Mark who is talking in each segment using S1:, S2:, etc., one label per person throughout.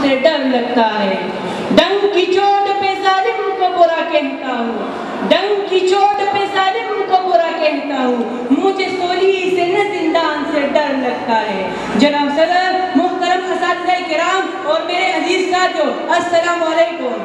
S1: سے ڈر لگتا ہے. ڈنگ کی چوٹ پہ ظالم کو برا کہتا ہوں, ڈنگ کی چوٹ پہ ظالم کو برا کہتا ہوں, مجھے سولی سے نہ زندان سے ڈر لگتا ہے. جناب صدر, محترم اساتذہ کرام اور میرے عزیز ساتھیوں, السلام علیکم.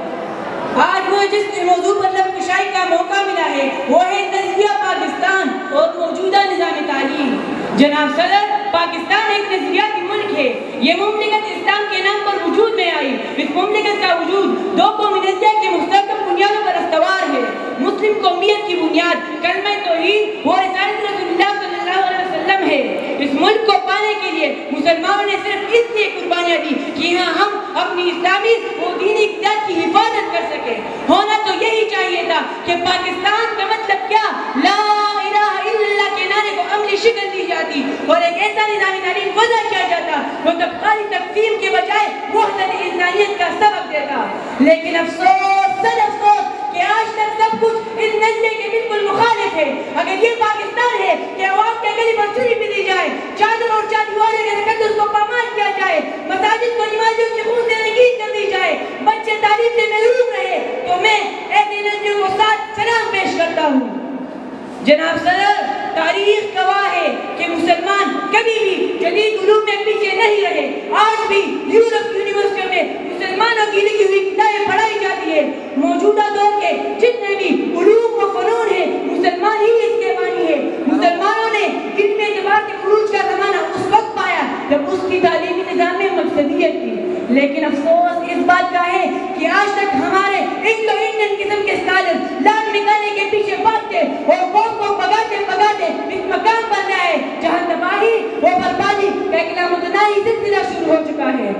S1: آج مجھے جس موضوع پر لب کشائی کا موقع ملا ہے وہ ہے نظریہ پاکستان اور موجودہ نظام تعلیم. جناب صدر, پاکستان ایک نظریاتی ملک ہے. یہ مملکت اسلام کے نام پر وجود میں آئی. اس مملکت کا وجود دو قومی نظریہ کے مستحکم بنیادوں پر استوار ہے. مسلم قومیت کی بنیاد کلمہ توحید و رسالت رسول اللہ صلی اللہ علیہ وسلم ہے. اس ملک کو پانے کے لیے مسلمانوں نے صرف اس لیے قربانیاں دی کہ یہاں ہم اپنی اسلامی و دینی اقدار کی حفاظت کر سکیں. ہونا تو یہی چاہیے تھا کہ پاکستان کا مطلب کیا, لا الہ الا اللہ کے نعرے کو عملی شکل دی جاتی اور ایک ایسا نظام تعلیم وضع کیا جاتا جو طبقاتی تقسیم کے بجائے وحدت انسانیت کا سبب دیتا. لیکن افسوس, سد افسوس کہ آج تک سب کچھ اس نظریے کے بالکل مخالف ہے. اگر یہ پاکستان ہے کہ عوام کے گلی پر چھری بھی دی جائے, چادر اور چادیوارے کے تقدس کو پامال کیا جائے, مساجد کو نمازیوں کے خون سے رنگین کر دی جائے, بچے تعلیم سے محروم رہے, تو میں ایسے نظریوں کو ساتھ سلام پیش کرتا ہوں. جناب صدر, تاریخ گواہ ہے کہ مسلمان کبھی بھی جدید علوم میں پیچھے نہیں رہے. آج بھی یورپ یونیورسٹیوں میں مسلمانوں کی لکھی ہوئی کتابیں پڑھائی جاتی ہے. موجودہ دور کے جتنے بھی علوم و فنون ہیں مسلمان ہی اس کے بانی ہے. مسلمانوں نے علم اعتبار کے عروج کا زمانہ اس وقت پایا جب اس کی تعلیمی نظام میں مقصدیت تھی. لیکن افسوس اس بات کا ہے کہ آج تک ہمارے انگلو انڈین قسم کے اسکالر لال نکالنے کے پیچھے بھاگتے اور قوم کو بگاتے بگاتے اس مقام پر جائے جہاں تباہی و بربادی کا ایک لامتناہی سلسلہ شروع ہو چکا ہے.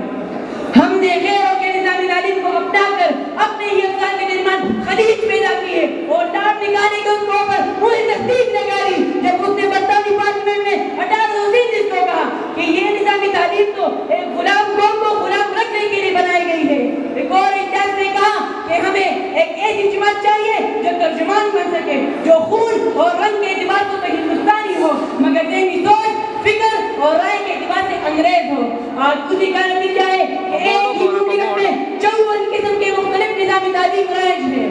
S1: ہم نے غیروں کے نظام تعلیم کو اپنا کر اپنے ہی افراد کے درمیان خلیج پیدا کی ہے اور ڈانٹ نکالنے کے اس کو پر پوری تصدیق نکالی جب اس نے برطانوی پارلیمنٹ میں 1829 کو کہا کہ یہ نظامی تعلیم تو ایک غلام قوم کو غلام رکھنے کے لیے بنائی گئی ہے. ایک اور اجلاس نے کہا کہ ہمیں ایک ایسی جماعت چاہیے جو ترجمان بن سکے, جو خون اور رنگ کے اعتبار سے تو ہندوستانی ہو مگر ذہنی سوچ, فکر اور رائے کے اعتبار سے انگریز ہو. آج اسی کا نتیجہ ہے کہ ایک ہی مملکت میں 54 قسم کے مختلف نظامی تعلیم رائج ہیں.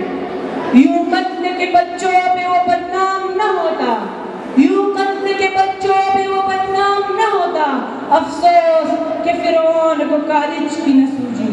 S1: یوں قتل کے بچوں پہ وہ بدنام نہ ہوتا, یوں قتل کے بچوں پہ وہ بدنام نہ ہوتا, افسوس کہ فرعون کو کالج کی نہ سوجی.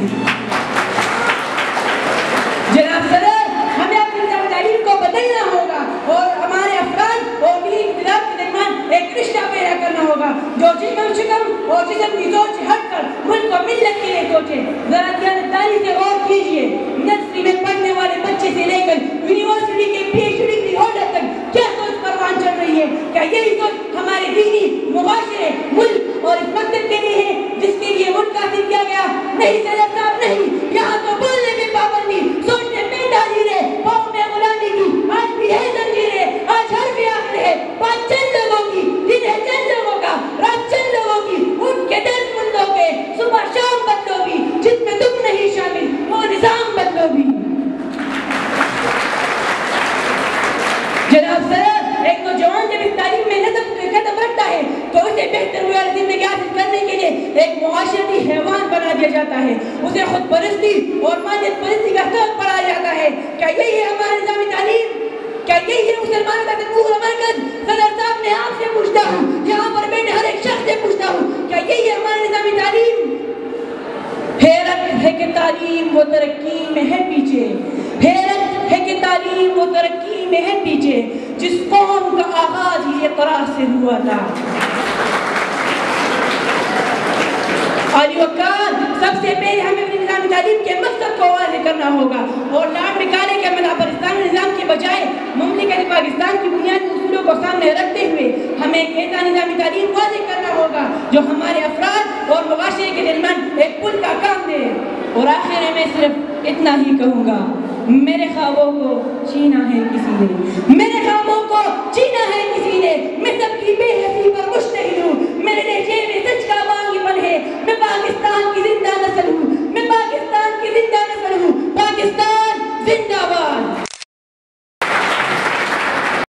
S1: جناب صدر, ہمیں اپنی نظام تعلیم کو بدلنا ہوگا اور ہمارے افراد اور دینی اختلاف کے درمیان ایک رشتہ پیدا کرنا ہوگا جو جسم شکم اور جسم کی سوچ سے ہٹ کر ملک و ملت کے لیے سوچے. ذرا دیانتداری سے غور کیجیے, نرسری میں پڑھنے والے بچے سے لے کر یونیورسٹی کے پی ایچ ڈی ہولڈر تک کیا سوچ پروان چل رہی ہے. کیا یہی سوچ ہمارے دینی, معاشرے, ملک اور اس مقصد کے لیے ہے جس کے لیے ملک حاصل کیا گیا؟ نہیں صدر صاحب, نہیں. یہاں تو بولنے میں پابندی, سوچنے میں تعلیم ہے, قوم میں غلامی کی آج بھی ہے زنجیر ہے. آج ہر بھی آخر ہے, بات چند لوگوں کی, دن ہے چند لوگوں کا, رات چند لوگوں کی, اٹھ کے دل بندوں کے, صبح شام بدلو بھی, جس میں تم نہیں شامل وہ نظام بدلو بھی. جناب صدر, ایک نوجوان جب اس تعلیم میں نظم قدم رکھتا ہے تو اسے بہتر معیار زندگی حاصل کرنے کے لیے ایک معاشرتی حیوان بنا دیا جاتا ہے. اسے خود پرستی اور مادیت پرستی کا سبق پڑھایا جاتا ہے. کیا یہی ہے ہمارا نظامی تعلیم؟ کیا یہی ہے مسلمانوں کا تصور و مرکز؟ صدر صاحب, میں آپ سے پوچھتا ہوں, یہاں پر بیٹھے ہر ایک شخص سے پوچھتا ہوں, کیا یہی ہے ہمارا نظامی تعلیم؟ حیرت ہے کہ تعلیم و ترقی میں ہے پیچھے, حیرت ہے کہ تعلیم و ترقی میں ہے پیچھے, جس قوم کا آغاز ہی اقرا سے ہوا تھا. علی وقار, سب سے پہلے ہمیں اپنی نظام تعلیم کے مقصد کو واضح کرنا ہوگا اور لاڈ نکالے کے مدح پر اسلامی نظام کے بجائے مملکت پاکستان کی بنیادی اصولوں کو سامنے رکھتے ہوئے ہمیں ایک ایسا نظامی تعلیم واضح کرنا ہوگا جو ہمارے افراد اور معاشرے کے درمیان ایک پل کا کام دے. اور آخر میں صرف اتنا ہی کہوں گا, میرے خوابوں کو چھینا ہے کسی نے, میرے خوابوں کو چھینا ہے کسی نے,